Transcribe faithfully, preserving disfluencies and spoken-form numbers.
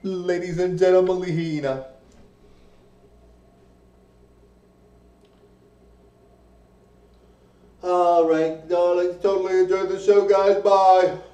ladies and gentlemen. Alright, darlings, totally enjoyed the show, guys. Bye.